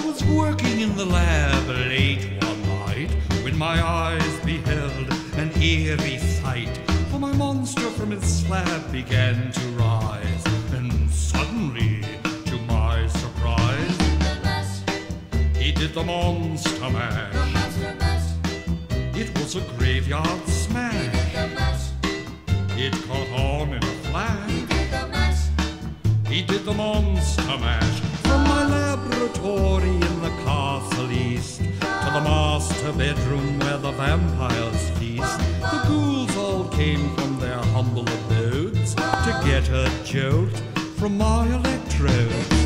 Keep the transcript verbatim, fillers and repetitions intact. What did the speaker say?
was working in the lab late one night when my eyes beheld an eerie sight. For my monster from his slab began to rise, and suddenly, to my surprise, he did the monster mash. It was a graveyard smash. It caught on in a flash. He did the monster mash. From my laboratory in the castle east to the master bedroom where the vampires feast, the ghouls all came from their humble abodes to get a jolt from my electrodes.